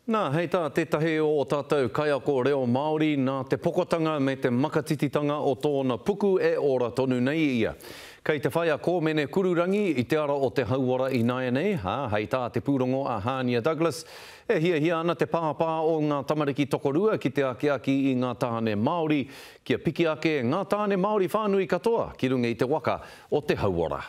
Nā, hei tā, tētahi o tātou kaiako reo Māori nā te pokotanga me te makatititanga o tōna puku e ora tonu nei ia. Kei te whaia Komene Kururangi i te ara o te hauora i nei, hei tā te pūrongo a Hania Douglas, e hia ana te pāpā o ngā tamariki tokorua ki te aki i ngā tāne Māori, kia piki ake ngā tāne Māori whānui katoa ki runga i te waka o te hauora.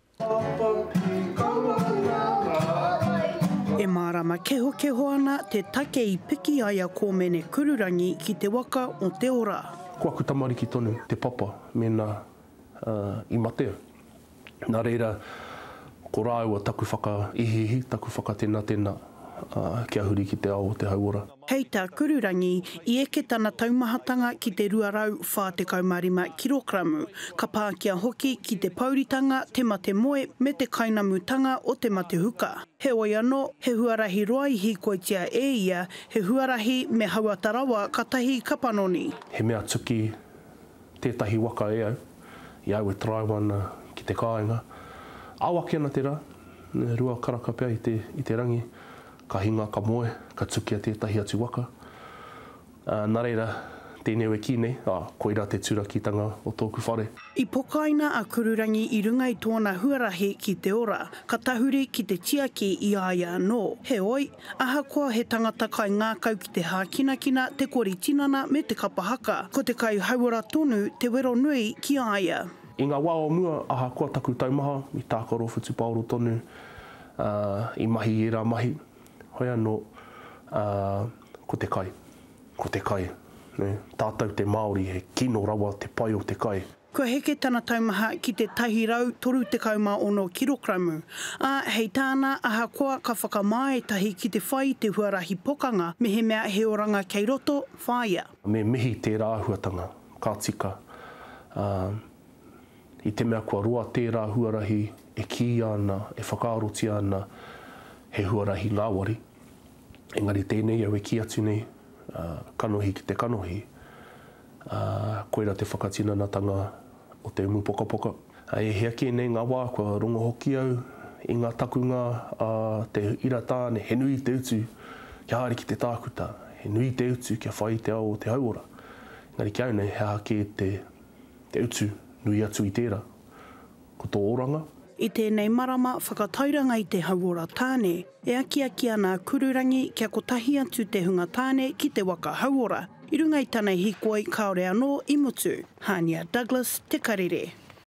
E mārama keho ana te take i piki ai a Komene Kururangi ki te waka o te ora. Ko aku tamariki tonu, te papa, mena i mateo. Nā reira, ko rāua taku whaka ihihi, taku whaka tēnā, kia huri ki te ao o te hauora. Hei tā Kururangi, i eke tana taumahatanga ki te 245 kilogramu, ka pākia hoki ki te pauritanga, te mate moe me te kainamutanga o te mate huka. He oi anō, he huarahi roa i hikoitia e ia, he huarahi me hauatarawa katahi kapanoni. He mea tuki tētahi waka e au, i au e traiwana ki te kāinga. Awaki ana te rā, rua karaka pia i te rangi. Ka hinga, ka moe, ka tukia tētahi atu waka. Nā reira, tēnei e kīnei, koira te turakitanga o tōku whare. I pokaina a Kururangi i runga i tōna huarahi ki te ora, ka tahuri ki te tiaki i aia anō. He oi, ahakoa he tangata kai ngākau ki te hākinakina, te kori tinana me te kapahaka. Ko te kai hauora tonu, te wero nui ki aia. I ngā wā o mua, ahakoa taku taumaha, i tākaro whutu paoro tonu, i mahi i rā mahi. Hoi anō, ko te kai. Tātou te Māori, he kino rawa te pai o te kai. Kua heke tana taumaha ki te tahi rau 36 kilogramu. Hei tāna ahakoa ka whakamaetahi ki te whai te huarahi pokang, me he mea he oranga kei roto, whaia. Me mihi te rāhuatanga, ka tika. I te mea kua roa tērā huarahi, e ki ana, e whakaaroti ana, he huarahi ngāwari. Engari tēnei au e ki atu nei, kanohi ki te kanohi. Koira te whakatinanatanga o te umu poka. E hea ki nei ngā wā, kua rongo hoki au, i ngā takunga, te iratāne, he nui te utu, kia haere ki te tākuta, he nui te utu kia whai te ao o te hauora. Engari ki au nei, hea ki te utu, nui atu i tērā, ko tō oranga. I tēnei marama whakatauranga i te hauora tāne, e aki ana Kururangi kia kotahi atu te hunga tāne ki te waka hauora. I runga i tānei hikoi kaore anō i mutu. Hania Douglas, te Karere.